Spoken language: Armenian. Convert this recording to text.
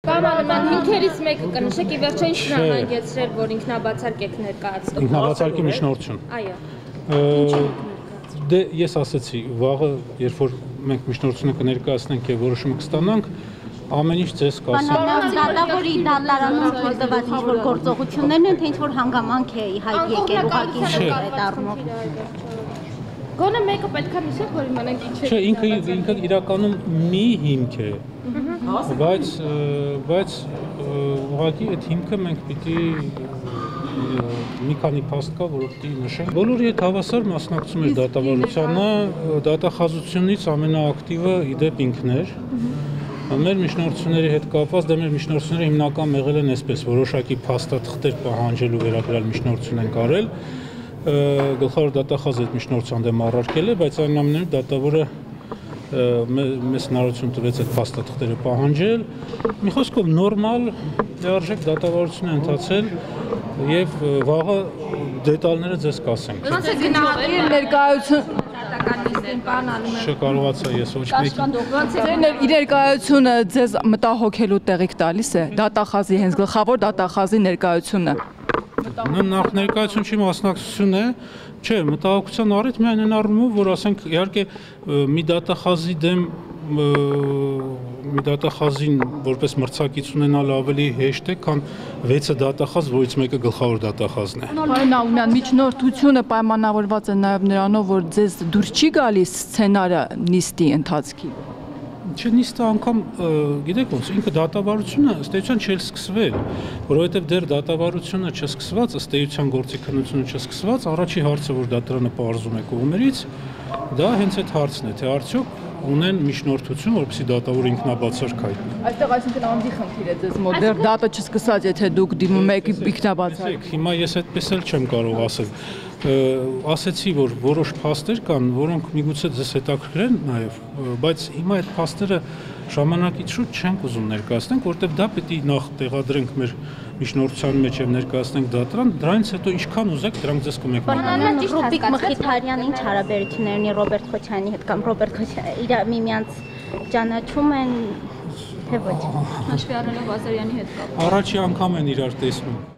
Կամանման հիմքերից մեկը կնշեք ի վերջո ինչ նահանգեցրել, որ ինքնաբացարկ եք ներկայացնում։ Ինքնաբացարկի միջնորդություն։ Այո։ Դե ես ասացի, վաղը, երբ որ մենք միջնորդությունը կներկայացնենք եւ որոշումը կստանանք, ամեն ինչ ձեզ կասեմ։ Դատավորի դատարանում խոսված ինչ-որ գործողություններն են, թե ինչ-որ հանգամանք է հայտ եկել ուղղակի այդ առումով։ Գոնե մեկը պետք է նշեք, որ իմանանք ինչ է։ Չէ, ինքը իրականում մի հիմք է, բայց ուղղակի այդ հիմքը մենք պիտի մի քանի փաստ կա, որ պիտի նշենք։ Բոլորի հետ հավասար մասնակցում էր դատավարությանը, դատախազությունից ամենաակտիվը իդեպ ինքն էր։ Մեր միջնորդությունների հետ կապված, դե մեր միջնորդությունները հիմնական եղել են այսպես, որոշակի փաստաթղթեր պահանջելու վերաբերյալ միջնորդություն են արել։ Գլխավոր դատախազը այդ միջնորդության դեմ առարկել է, բայց այնուամենայնիվ դատավորը մեզ հնարավորություն տվեց այդ փաստաթղթերը պահանջել։ Մի խոսքով նորմալ լիարժեք դատավարություն է ընթացել եւ վաղը դետալները ձեզ կասենք։ Ոնց է գնահատել ներկայություն Չկարողացա ես ոչ Ձեր ներկայությունը ձեզ մտահոգելու տեղիք տալիս է դատախազի հենց գլխավոր դատախազի ներկայությունը։ Նախ ներկայություն չի մասնակցություն է, չէ, մտահոգության առիթ միայն այն առումով, որ ասենք իհարկե մի դատախազի դեմ մի դատախազին որպես մրցակից ունենալ ավելի հեշտ է, քան 6 դատախազ, որից մեկը գլխավոր դատախազն է։ Պարոն Աունյան, միջնորդությունը պայմանավորված է նաև նրանով, որ ձեզ դուրս չի գալիս սցենարը նիստի ընթացքի։ Չէ, նիստը անգամ, գիտեք ոնց, ինքը դատավարությունը ըստ էության չէր սկսվել, որովհետև դեռ դատավարությունը չսկսված, ըստ էության գործի քննությունը չսկսված, առաջի հարցը, որ դատարանը պարզում է կողմերից, դա հենց այդ հարցն է, թե արդյոք ունեն միջնորդություն, որպեսզի դատավորը ինքնաբացարկ հայտնի։ Այստեղ այսինքն անձի խնդիր է ձեզ մոտ, դեռ դատը չսկսած, եթե դուք դիմում եք ինքնաբացարկ։ Հիմա ես այդպես էլ չեմ կարող ասել։ Ասեցի, որ որոշ փաստեր կան, որոնք միգուցե ձեզ հետաքրքրեն նաև, բայց հիմա այդ փաստերը ժամանակից շուտ չենք ուզում ներկայացնենք, որովհետև դա պետք է նախ տեղադրենք մեր միջնորդության մեջ եւ ներկայացնենք դատարան, դրանից հետո ինչքան ուզեք դրանք ձեզ կմեկնաբանեն։ Ռուբիկ Մխիթարյանը ինչ հարաբերություններ ունի Ռոբերտ Քոչարյանի հետ կամ Ռոբերտ Քոչարյանը իր միմյանց ճանաչում են թե ոչ։ Հաշվի առնելով Ազարյանի հետ կապ։ Առաջի անգամ են իրար տեսնում։